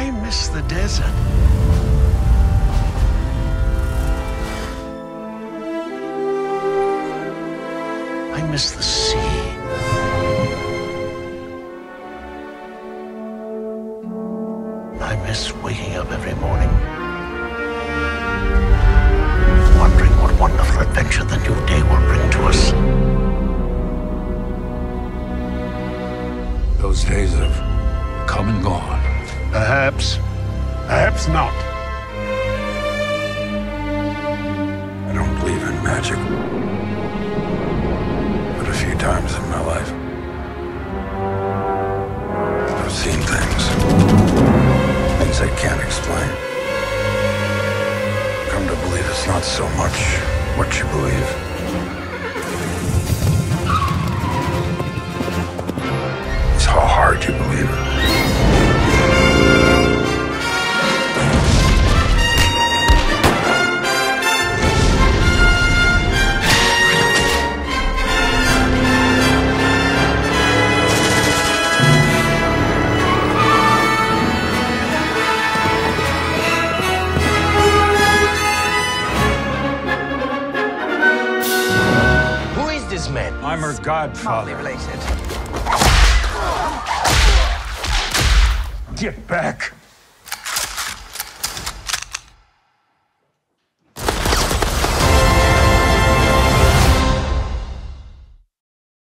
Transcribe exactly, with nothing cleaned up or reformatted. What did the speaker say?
I miss the desert. I miss the sea. I miss waking up every morning, wondering what wonderful adventure the new day will bring to us. Those days have come and gone. Perhaps, perhaps not. I don't believe in magic. But a few times in my life, I've seen things. Things I can't explain. Come to believe it's not so much what you believe. It's how hard you believe it. This man. I'm her godfather. Related. Get back!